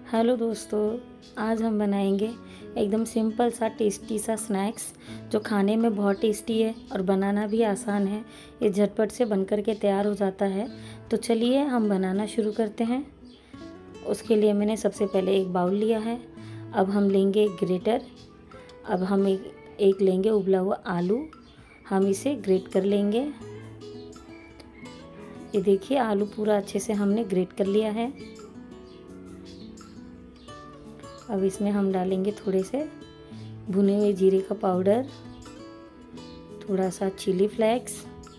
Hello दोस्तों, आज हम बनाएंगे एकदम सिंपल सा टेस्टी सा स्नैक्स जो खाने में बहुत टेस्टी है और बनाना भी आसान है। ये झटपट से बनकर के तैयार हो जाता है। तो चलिए हम बनाना शुरू करते हैं। उसके लिए मैंने सबसे पहले एक बाउल लिया है। अब हम लेंगे एक ग्रेटर। अब हम एक लेंगे उबला हुआ आलू। हम इसे ग्रेट कर लेंगे। ये देखिए आलू पूरा अच्छे से हमने ग्रेट कर लिया है। अब इसमें हम डालेंगे थोड़े से भुने हुए जीरे का पाउडर, थोड़ा सा चिली फ्लेक्स,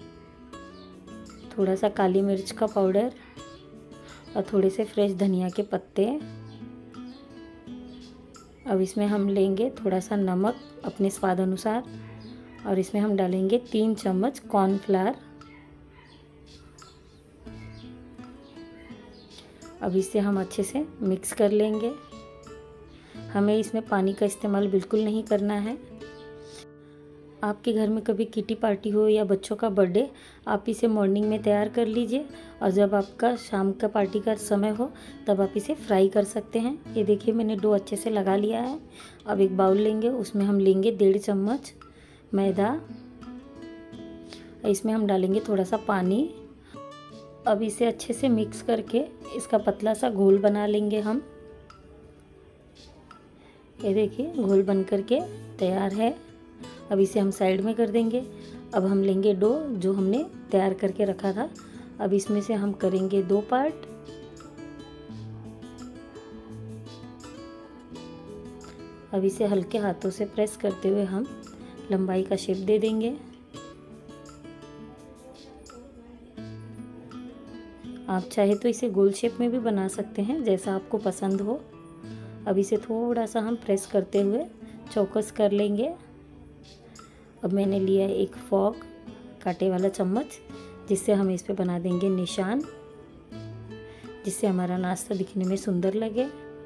थोड़ा सा काली मिर्च का पाउडर और थोड़े से फ्रेश धनिया के पत्ते। अब इसमें हम लेंगे थोड़ा सा नमक अपने स्वाद अनुसार और इसमें हम डालेंगे 3 चम्मच कॉर्नफ्लावर। अब इसे हम अच्छे से मिक्स कर लेंगे। हमें इसमें पानी का इस्तेमाल बिल्कुल नहीं करना है। आपके घर में कभी किटी पार्टी हो या बच्चों का बर्थडे, आप इसे मॉर्निंग में तैयार कर लीजिए और जब आपका शाम का पार्टी का समय हो तब आप इसे फ्राई कर सकते हैं। ये देखिए मैंने डो अच्छे से लगा लिया है। अब एक बाउल लेंगे, उसमें हम लेंगे 1.5 चम्मच मैदा। इसमें हम डालेंगे थोड़ा सा पानी। अब इसे अच्छे से मिक्स करके इसका पतला सा घोल बना लेंगे हम। ये देखिए घोल बन करके तैयार है। अब इसे हम साइड में कर देंगे। अब हम लेंगे डो जो हमने तैयार करके रखा था। अब इसमें से हम करेंगे 2 पार्ट। अब इसे हल्के हाथों से प्रेस करते हुए हम लंबाई का शेप दे देंगे। आप चाहे तो इसे गोल शेप में भी बना सकते हैं, जैसा आपको पसंद हो। अब इसे थोड़ा सा हम प्रेस करते हुए चौकस कर लेंगे। अब मैंने लिया है एक फॉक, कांटे वाला चम्मच, जिससे हम इस पे बना देंगे निशान, जिससे हमारा नाश्ता दिखने में सुंदर लगे।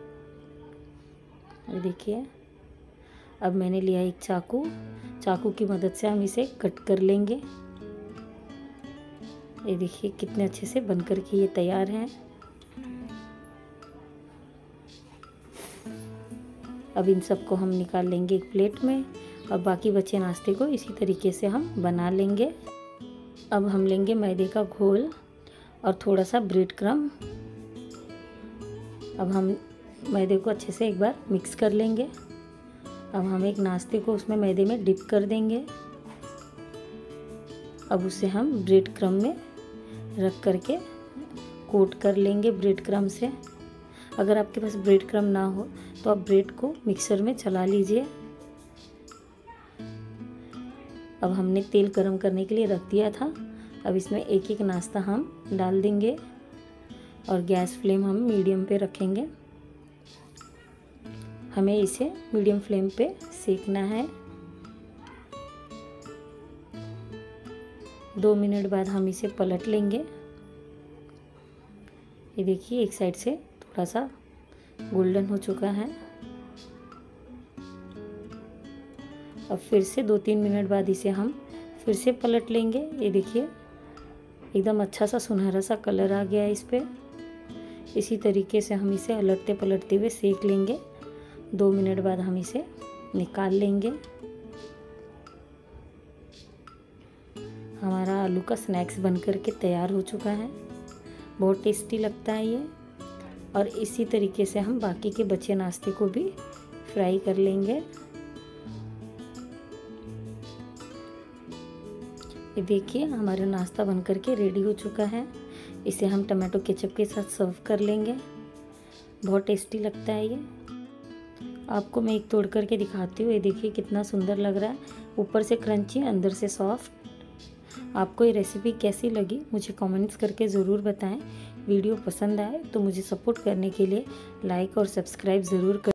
ये देखिए अब मैंने लिया एक चाकू। चाकू की मदद से हम इसे कट कर लेंगे। ये देखिए कितने अच्छे से बनकर के ये तैयार हैं। अब इन सबको हम निकाल लेंगे एक प्लेट में और बाकी बचे नाश्ते को इसी तरीके से हम बना लेंगे। अब हम लेंगे मैदे का घोल और थोड़ा सा ब्रेड क्रम्ब। अब हम मैदे को अच्छे से एक बार मिक्स कर लेंगे। अब हम एक नाश्ते को उसमें मैदे में डिप कर देंगे। अब उसे हम ब्रेड क्रम्ब में रख करके कोट कर लेंगे ब्रेड क्रम्ब से। अगर आपके पास ब्रेड क्रम्ब ना हो तो आप ब्रेड को मिक्सर में चला लीजिए। अब हमने तेल गरम करने के लिए रख दिया था। अब इसमें एक एक नाश्ता हम डाल देंगे और गैस फ्लेम हम मीडियम पे रखेंगे। हमें इसे मीडियम फ्लेम पे सेकना है। 2 मिनट बाद हम इसे पलट लेंगे। ये देखिए एक साइड से थोड़ा सा गोल्डन हो चुका है। अब फिर से 2-3 मिनट बाद इसे हम फिर से पलट लेंगे। ये देखिए एकदम अच्छा सा सुनहरा सा कलर आ गया है इस पे। इसी तरीके से हम इसे उलटते पलटते हुए सेक लेंगे। 2 मिनट बाद हम इसे निकाल लेंगे। हमारा आलू का स्नैक्स बनकर के तैयार हो चुका है। बहुत टेस्टी लगता है ये। और इसी तरीके से हम बाकी के बचे नाश्ते को भी फ्राई कर लेंगे। ये देखिए हमारा नाश्ता बनकर के रेडी हो चुका है। इसे हम टमाटो केचप के साथ सर्व कर लेंगे। बहुत टेस्टी लगता है ये। आपको मैं एक तोड़ करके दिखाती हूँ। ये देखिए कितना सुंदर लग रहा है, ऊपर से क्रंची अंदर से सॉफ्ट। आपको ये रेसिपी कैसी लगी मुझे कमेंट्स करके ज़रूर बताएं। वीडियो पसंद आए तो मुझे सपोर्ट करने के लिए लाइक और सब्सक्राइब ज़रूर करें।